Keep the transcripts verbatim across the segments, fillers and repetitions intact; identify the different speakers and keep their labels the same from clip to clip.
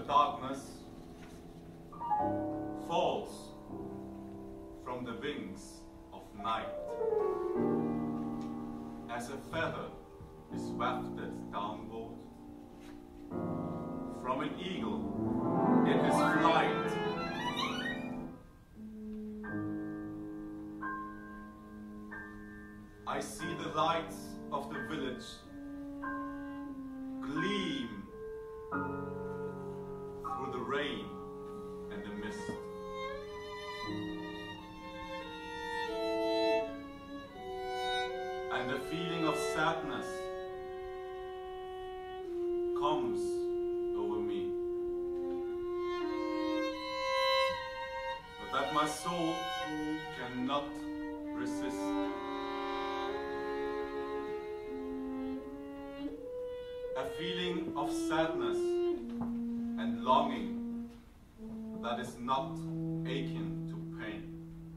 Speaker 1: darkness falls from the wings of night, as a feather is wafted downward from an eagle in his flight. I see the lights of the village gleam through the rain and the mist. And a feeling of sadness comes over me, but that my soul cannot resist. A feeling of sadness and longing that is not akin to pain.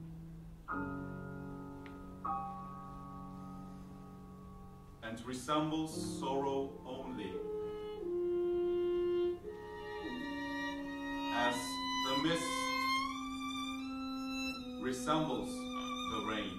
Speaker 1: And resembles sorrow only, as the mist resembles the rain.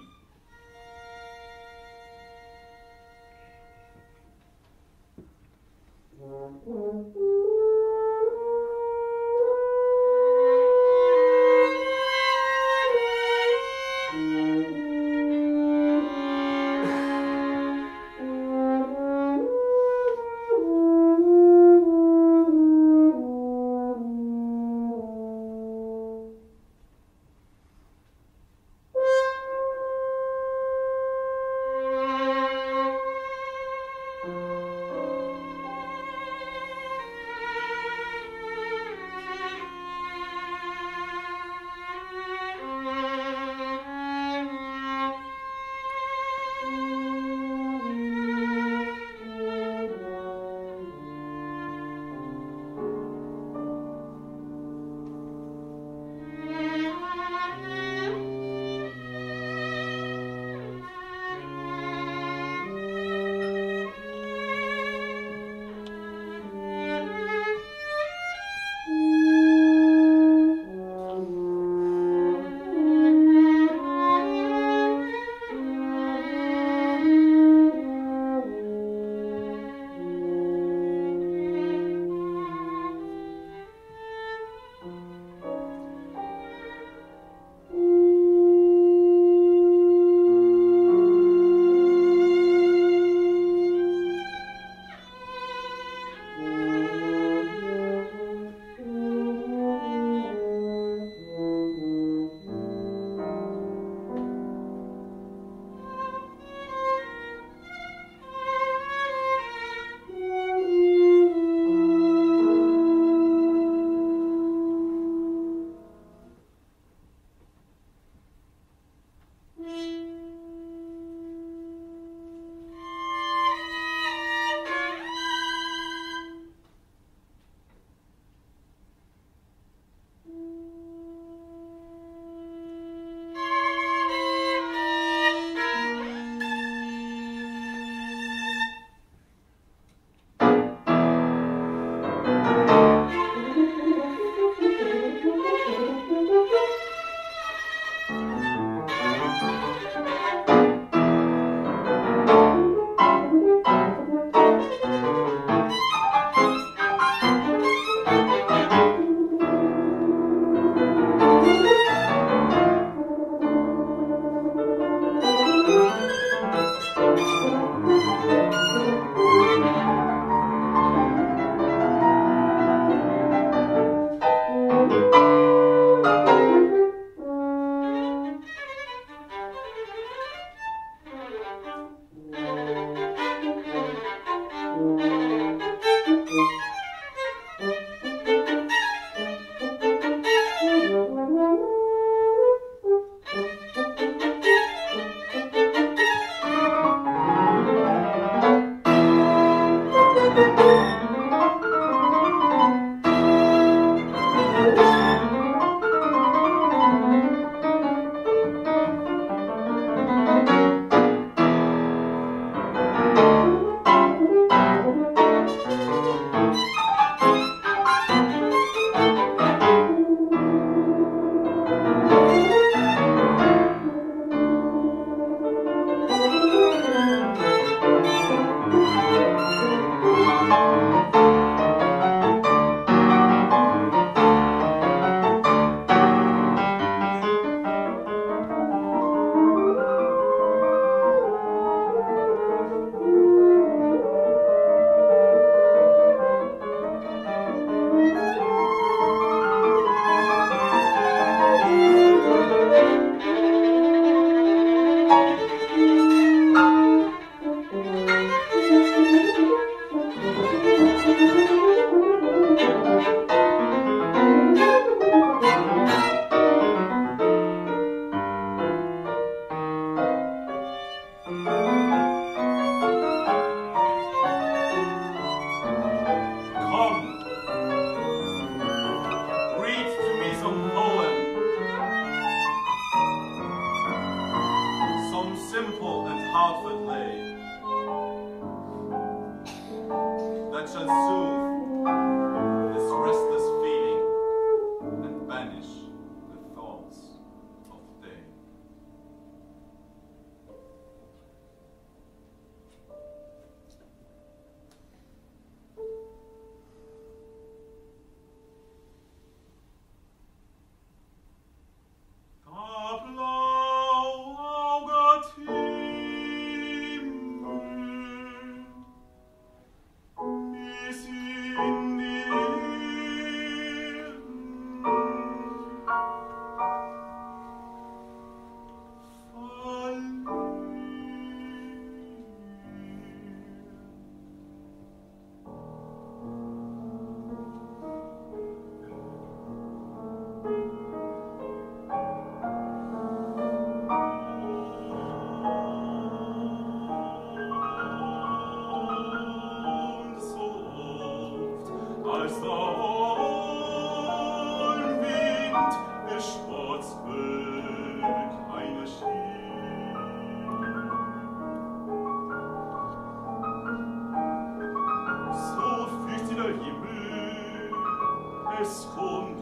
Speaker 2: es kommt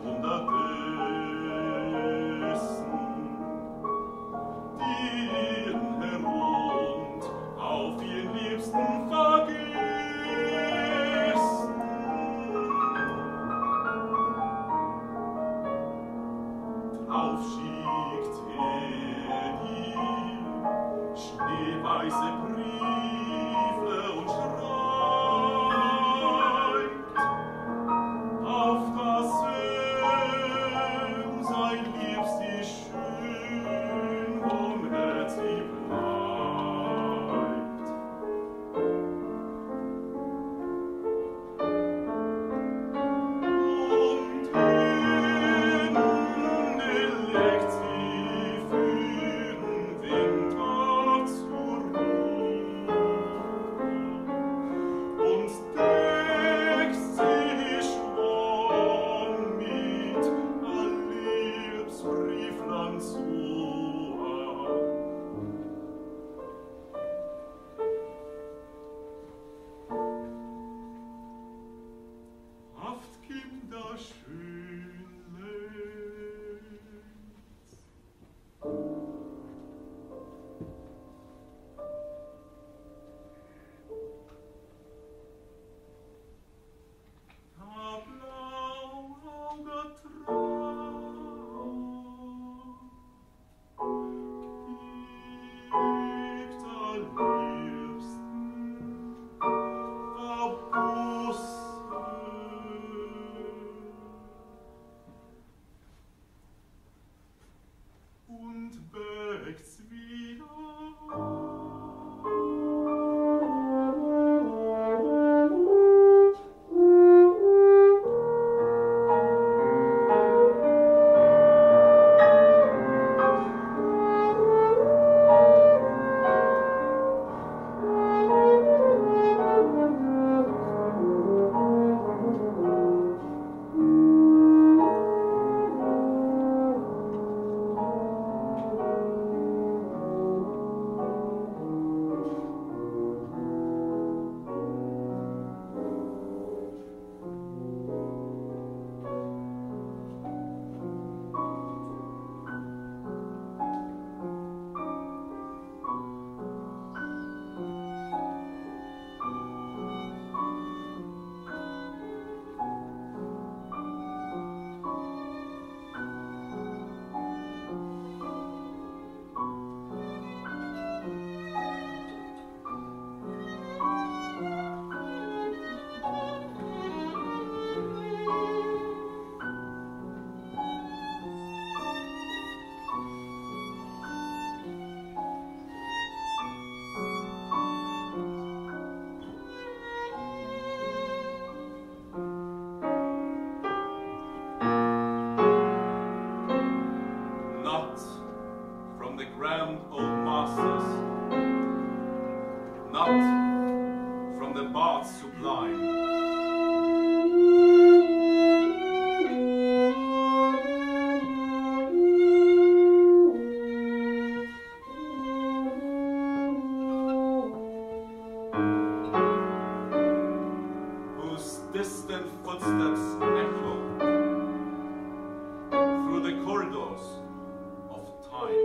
Speaker 2: unterdessen ihren Herund auf ihren Liebsten vergessen. Drauf schickt er ihm schneeweiße Briefe und schreibt, auf das ihm sein Liebst die schön vom Herz ihm bleibt. Und Hände legt sie für den Winter zur Ruhe und deckt sich warm mit all Liebsbrieflein zu. Haft Kinder schön längst. Da blauauger Traum gibt allerliebsten Verbussen und wächst wieder. Not from the grand old masters, not from the baths sublime, whose distant footsteps echo through the corridors of time.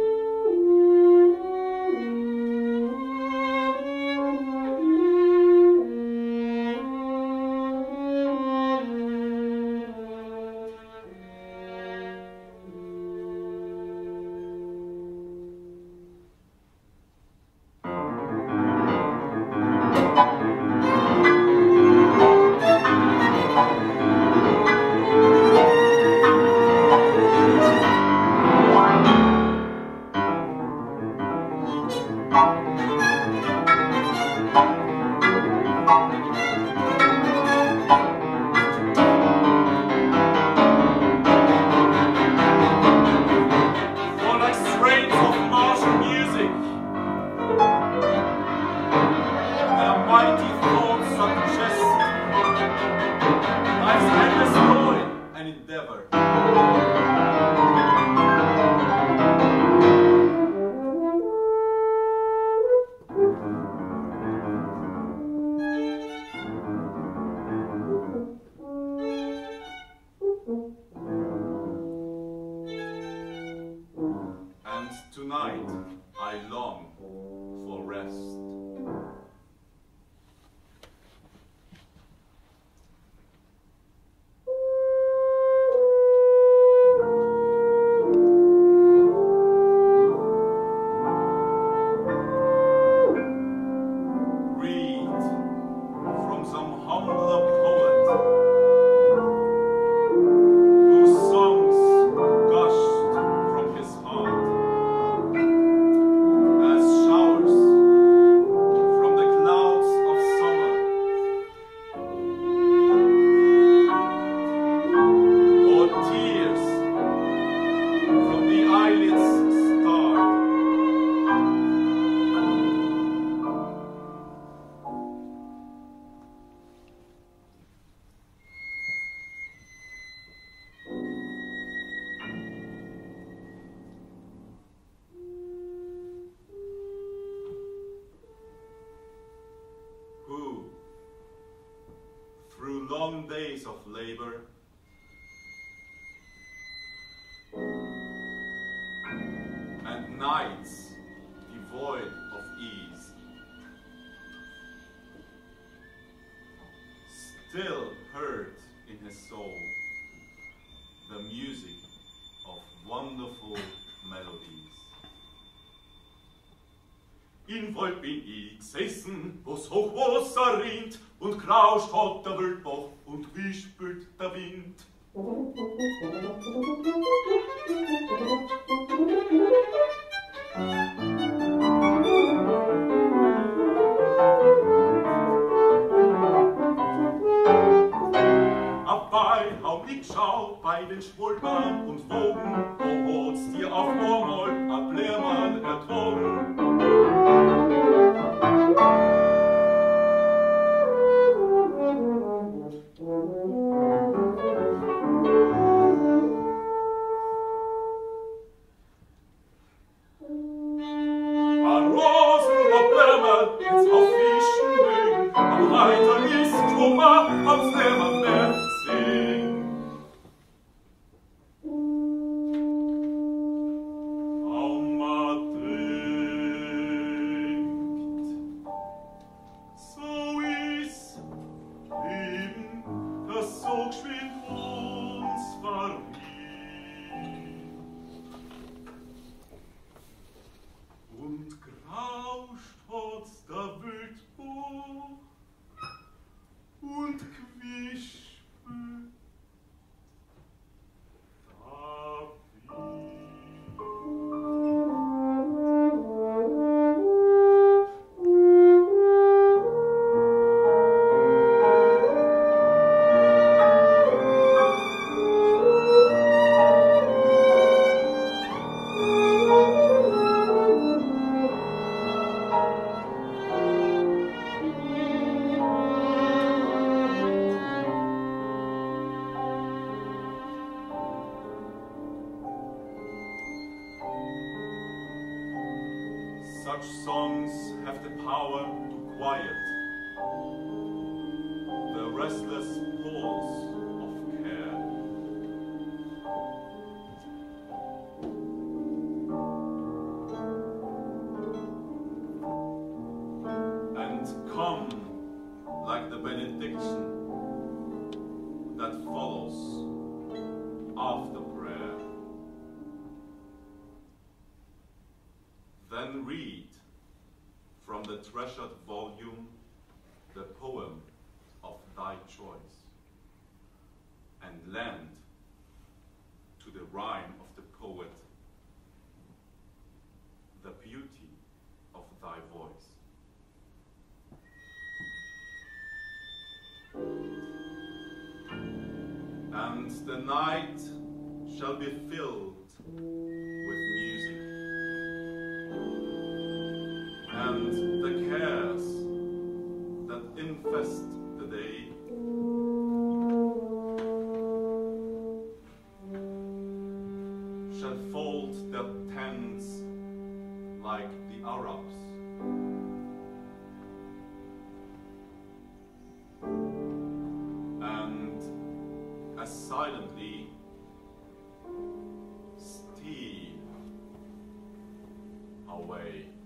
Speaker 2: For like strains of martial music, their mighty thoughts suggest life's endless joy and endeavor.
Speaker 1: days of labor, and nights devoid of ease, still heard in his soul the music of wonderful melodies.
Speaker 2: In Wald bin ich gesessen, wo's Hochwasser rinnt, und krauscht hat der Wildbach und wispelt der Wind. Dabei hab ich geschaut bei den Schwulbahn und Wogen, wo hat's dir auf einmal a Blärmann ertragen. Such songs have the power to quiet the restless pulse of care. And come like the benediction that follows after prayer. Then read from the treasured volume the poem of thy choice, and lend to the rhyme of the poet the beauty of thy voice. And the night shall be filled with music, and the cares that infest the day shall fold their tents like the Arabs, and as silently steal away.